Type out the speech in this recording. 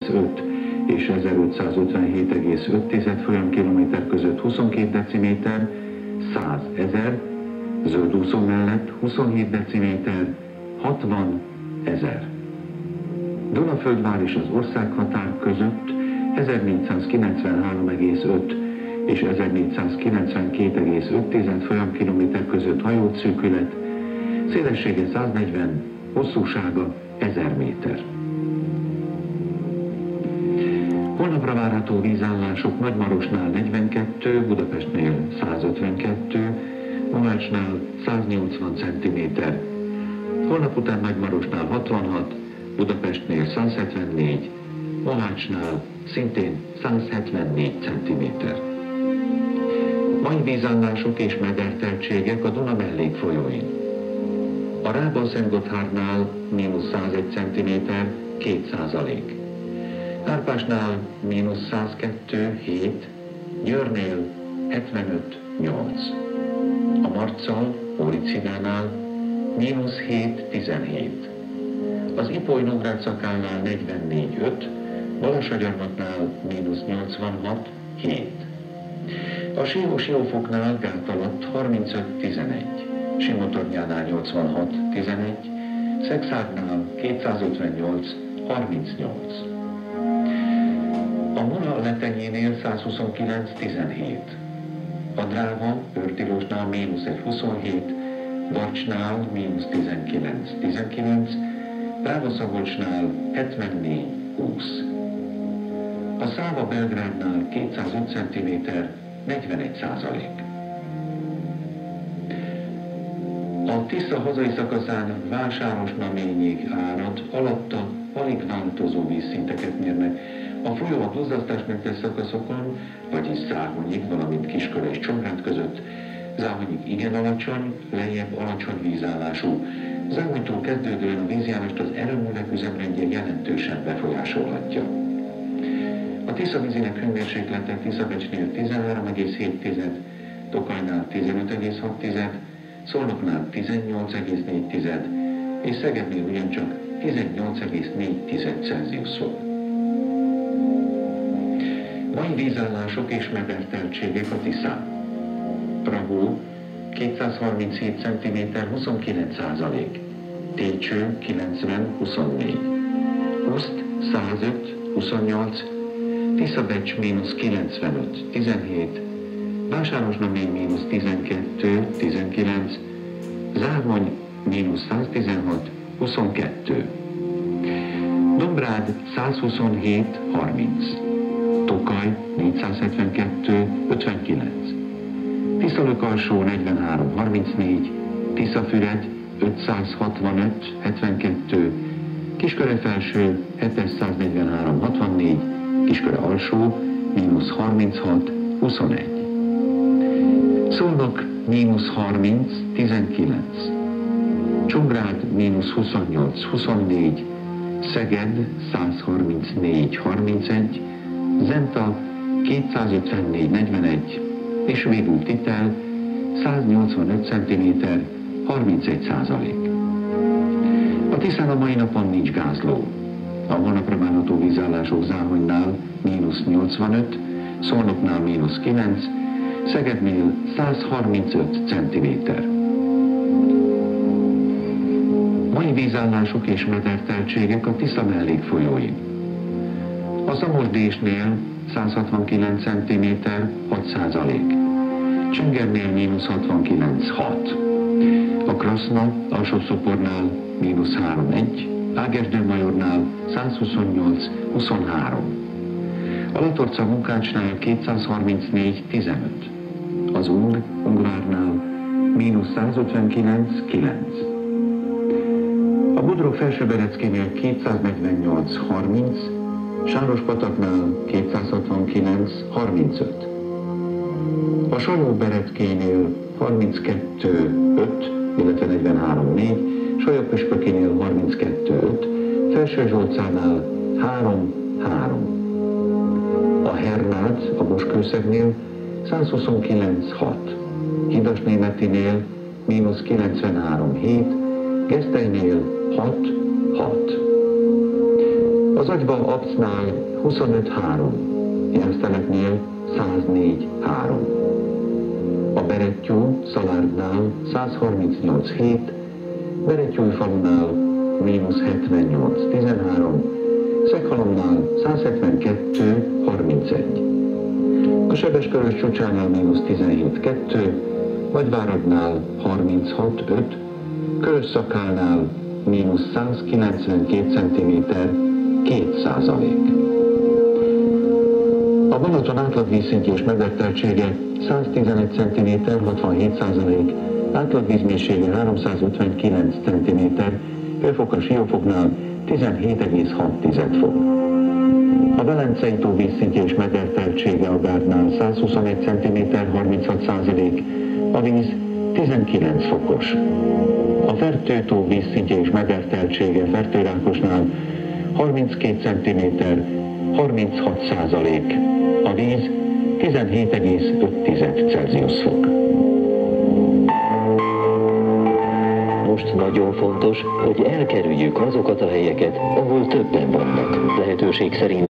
5 és 1557,5 folyamkilométer között 22 deciméter, 100 000, zöldúszó mellett 27 deciméter, 60 000. Dunaföldvár és az országhatár között 1493,5 és 1492,5 folyamkilométer között hajószűkület, szélessége 140, hosszúsága 1000 méter. Holnapra várható vízállások Nagymarosnál 42, Budapestnél 152, Mohácsnál 180 cm. Holnap után Nagymarosnál 66, Budapestnél 174, Mohácsnál szintén 174 cm. Mai vízállások és mederteltségek a Duna mellékfolyóin. A Rába-Szentgotthárnál -101 cm, 2%. Árpásnál -102, 7, Győrnél 75, 8. A Marccal, Óricinánál -7, 17. Az Ipoly-Nógrád szakálnál 44, 5, Balassagyarmatnál -86, 7. A Sió-Siófoknál Gát alatt 35, 11, Simotornyánál 86, 11, Szexárdnál 258, 38. A Mura Letenyénél 129, 17. A Dráva Őrtilósnál -1, 27, Barcsnál -19, 19, Dráva-Szabolcsnál 74, 20. A Száva Belgrádnál 205 cm, 41%. A Tisza hazai szakaszán Vásáros-Naményig árad, alatta alig változó vízszinteket mérnek. A folyó a duzzasztásmentes szakaszokon, vagyis Záhonyig, valamint Kisköre és Csongrád között, Záhonyig igen alacsony, lejjebb alacsony vízállású. Záhonytól kezdődően a vízjárást az erőművek üzemrendje jelentősen befolyásolhatja. A Tisza vízének hőmérséklete Tiszabecsnél 13,7, Tokajnál 15,6, Szolnoknál 18,4 és Szegednél ugyancsak 18,4 Celsius fok. Mai vízállások és mederteltségek a Tiszán. Rahó 237 cm, 29%. Técső 90, 24. Uszt 105, 28. Tiszabecs -95, 17. Vásárosnamény -12, 19. Záhony -116, 22. Dombrád 127, 30. Tokaj 472, 59. Tiszalök-alsó 43, 34. Tiszafüred 565, 72. Kisköre-felső 743, 64. Kisköre-alsó -36, 21. Szolnok -30, 19. Csongrád -28, 24. Szeged 134, 31. Zenta 254, 41. És végül Titel 185 cm, 31%. A Tiszán a mai napon nincs gázló. A holnapra várható vízállások Záhonynál -85, Szolnoknál -9, Szegednél 135 cm. Mai vízállások és mederteltségek a Tisza mellékfolyóin. A Szamosdésnél 169 cm, 6%. Csengernél -69, 6. A Kraszna Alsó-Szopornál -3, 1. Ágesdő-Majornál 128, 23. A Latorca Munkácsnál 234, 15. Az Ungvárnál -159, 9. A Bodrog Felsőbereckénél 248, 30. Sárospataknál 269, 35. A Sajó-Bereckénél 32, 5, illetve 43, 4. Sajó-Püspökinél 32, 5. Felső-Zsolcánál 3, 3. A Hernád a Boskőszegnél 129, 6. Hidasnémetinél -93, 7. Gesztenynél 6, 6. A Az Agyba Abcnál 25,3, Jászteleknél 104,3. A Berettyó Szalárdnál 138,7, Berettyóújfalunál -78,13, Szeghalomnál 172,31. A Sebeskörös csúcsánál -17,2, Nagyváradnál 36,5, Körösszakálnál -192 cm, 2%. A Balaton átlagvízszintje és mederteltsége 111 cm, 67%, átlagvízmélysége 359 cm, Hőfok a Siófoknál 17,6 fok. A Velencei tó vízszintje és mederteltsége a Gárdnál 121 cm, 36%, a víz 19 fokos. A Fertő tó vízszintje és mederteltsége Fertőrákosnál 32 cm, 36%, a víz 17,5 Celsius fok. Most nagyon fontos, hogy elkerüljük azokat a helyeket, ahol többen vannak, lehetőség szerint